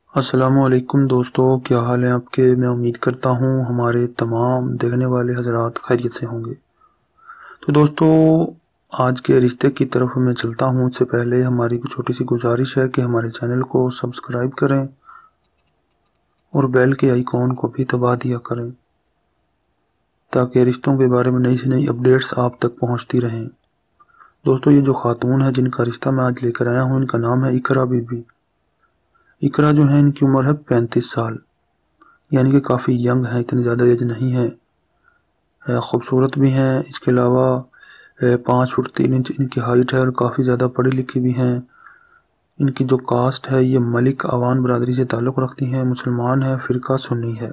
السلام علیکم دوستو، کیا حال ہے آپ کے؟ میں امید کرتا ہوں ہمارے تمام دیکھنے والے حضرات خیریت سے ہوں گے۔ تو دوستو، آج کے رشتے کی طرف میں چلتا ہوں۔ اس سے پہلے ہماری چھوٹی سی گزارش ہے کہ ہمارے چینل کو سبسکرائب کریں اور بیل کے آئیکن کو بھی دبا دیا کریں تاکہ رشتوں کے بارے میں نئی سے نئی اپڈیٹس آپ تک پہنچتی رہیں۔ دوستو، یہ جو خاتون ہے جن کا رشتہ میں آج لے کر آیا ہوں، ان کا نام ہے اقرا بی بی۔ اقرا جو ہے، ان کی عمر ہے 35 سال، یعنی کہ کافی ینگ ہیں، اتنی زیادہ ایج نہیں ہے۔ خوبصورت بھی ہیں، اس کے علاوہ 5 فٹ 3 انچ ان کی ہائٹ ہے اور کافی زیادہ پڑھی لکھی بھی ہیں۔ ان کی جو کاسٹ ہے یہ ملک عوان برادری سے تعلق رکھتی ہیں، مسلمان ہے، فرقہ سنی ہے۔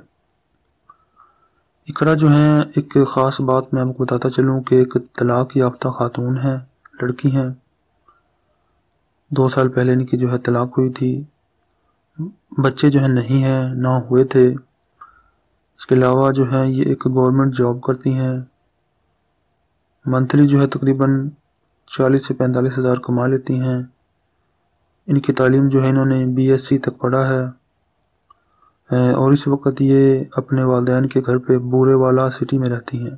اقرا جو ہیں، ایک خاص بات میں آپ کو بتاتا چلوں کہ ایک طلاق یافتہ خاتون ہیں، لڑکی ہیں۔ 2 سال پہلے ان کی جو ہے طلاق ہوئی تھی۔ بچے جو ہیں نہیں ہیں، نہ ہوئے تھے۔ اس کے علاوہ جو ہے یہ ایک گورنمنٹ جاب کرتی ہیں۔ منتھلی جو ہے تقریباً 40 سے 45 ہزار کما لیتی ہیں۔ ان کی تعلیم جو ہے، انہوں نے BSc تک پڑھا ہے اور اس وقت یہ اپنے والدین کے گھر پہ بورے والا سٹی میں رہتی ہیں۔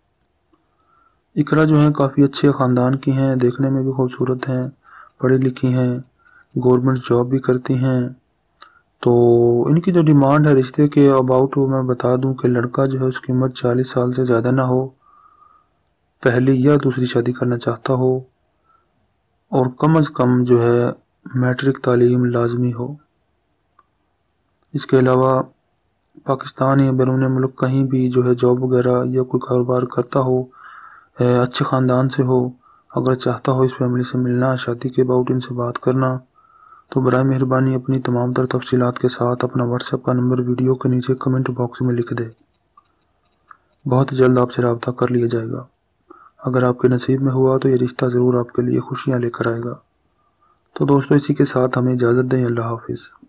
اقرا جو ہیں کافی اچھے خاندان کی ہیں، دیکھنے میں بھی خوبصورت ہیں، پڑھی لکھی ہیں، گورنمنٹ جاب بھی کرتی ہیں۔ تو ان کی جو ڈیمانڈ ہے رشتے کے اباؤٹ، وہ میں بتا دوں کہ لڑکا جو ہے اس کی عمر 40 سال سے زیادہ نہ ہو، پہلی یا دوسری شادی کرنا چاہتا ہو، اور کم از کم جو ہے میٹرک تعلیم لازمی ہو۔ اس کے علاوہ پاکستان یا بیرون ملک کہیں بھی جو ہے جاب وغیرہ یا کوئی کاروبار کرتا ہو، اچھے خاندان سے ہو، اگر چاہتا ہو اس فیملی سے ملنا، شادی کے اباؤٹ ان سے بات کرنا، تو برائے مہربانی اپنی تمام تر تفصیلات کے ساتھ اپنا واٹس ایپ کا نمبر ویڈیو کے نیچے کمنٹ باکس میں لکھ دے۔ بہت جلد آپ سے رابطہ کر لیا جائے گا۔ اگر آپ کے نصیب میں ہوا تو یہ رشتہ ضرور آپ کے لیے خوشیاں لے کر آئے گا۔ تو دوستو، اسی کے ساتھ ہمیں اجازت دیں۔ اللہ حافظ۔